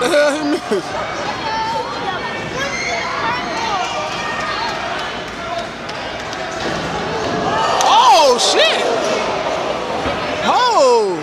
the hell he missed? Oh, shit! Oh!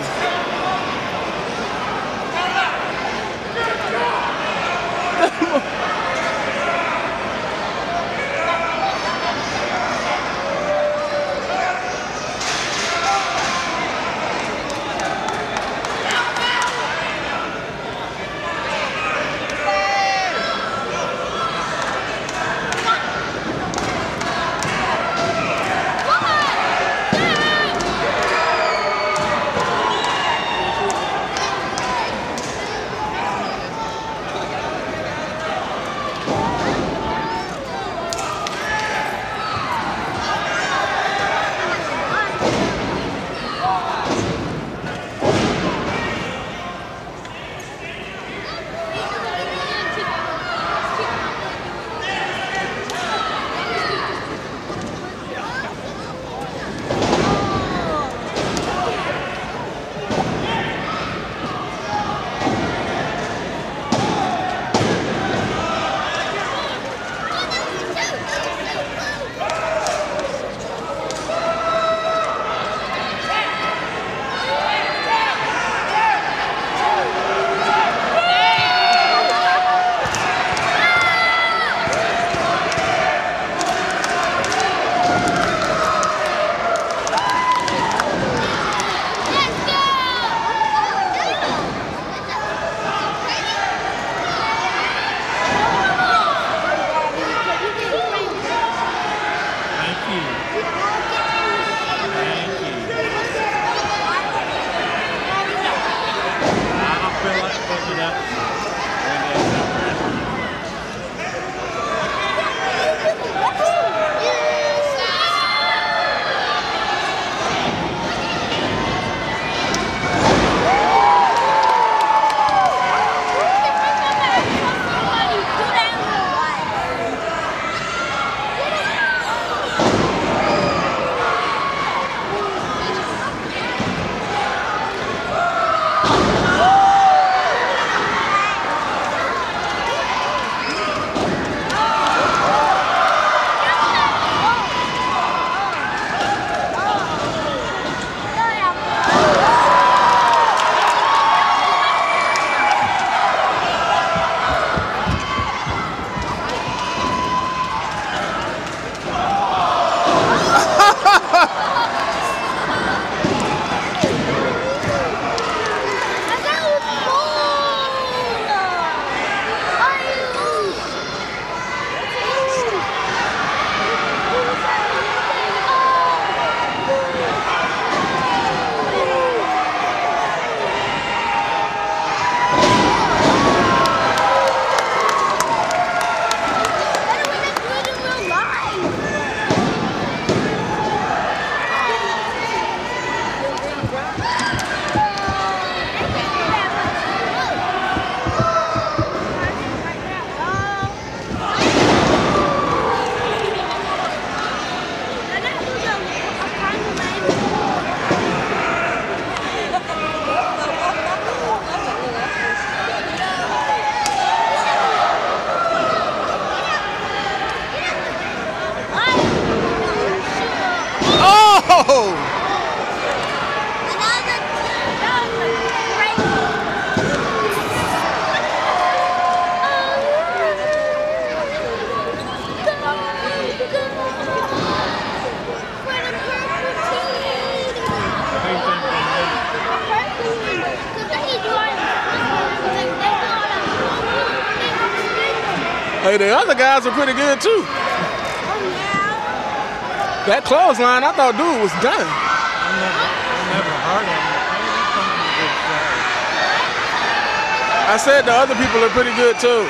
Hey, the other guys are pretty good too. That clothesline, I thought dude was done. I never heard of him. I said the other people are pretty good too.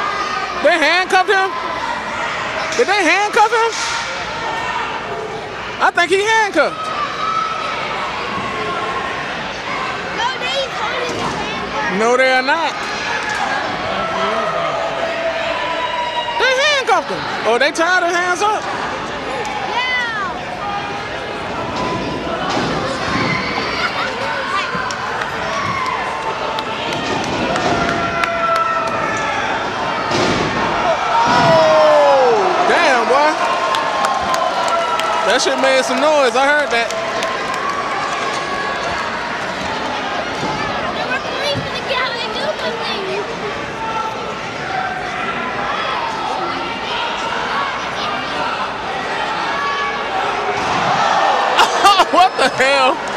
They handcuffed him? Did they handcuff him? I think he handcuffed. No, he's holding his hand. No, they are not. They handcuffed him. Oh, they tied their hands up. Yeah. Oh, damn, boy. That shit made some noise. I heard that. The referee's gonna get out and do something. What the hell?